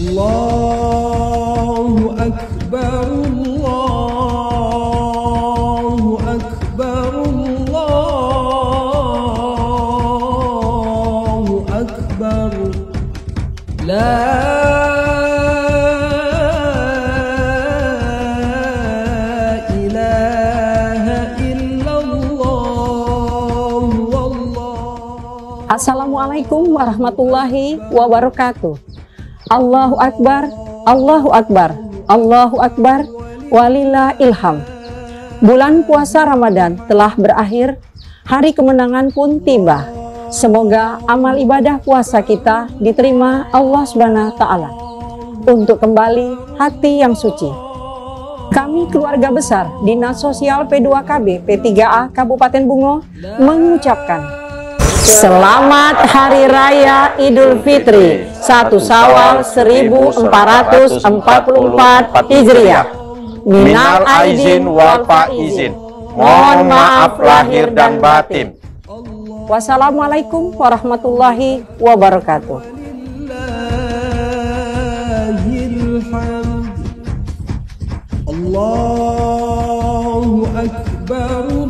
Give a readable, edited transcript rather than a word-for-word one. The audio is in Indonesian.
Allahu Akbar, Allahu Akbar, Allahu Akbar. La ilaha illallah, wallah. Assalamualaikum warahmatullahi wabarakatuh. Allahu Akbar, Allahu Akbar, Allahu Akbar, walillah ilham. Bulan puasa Ramadan telah berakhir, hari kemenangan pun tiba. Semoga amal ibadah puasa kita diterima Allah Subhanahu wa Ta'ala untuk kembali hati yang suci. Kami keluarga besar Dinas Sosial P2KB P3A Kabupaten Bungo mengucapkan Selamat Hari Raya Idul Fitri 1 Syawal 1444 Hijriah. Minal aizin wal faizin. Mohon maaf lahir dan batin. Wassalamualaikum warahmatullahi wabarakatuh. Allahu Akbar.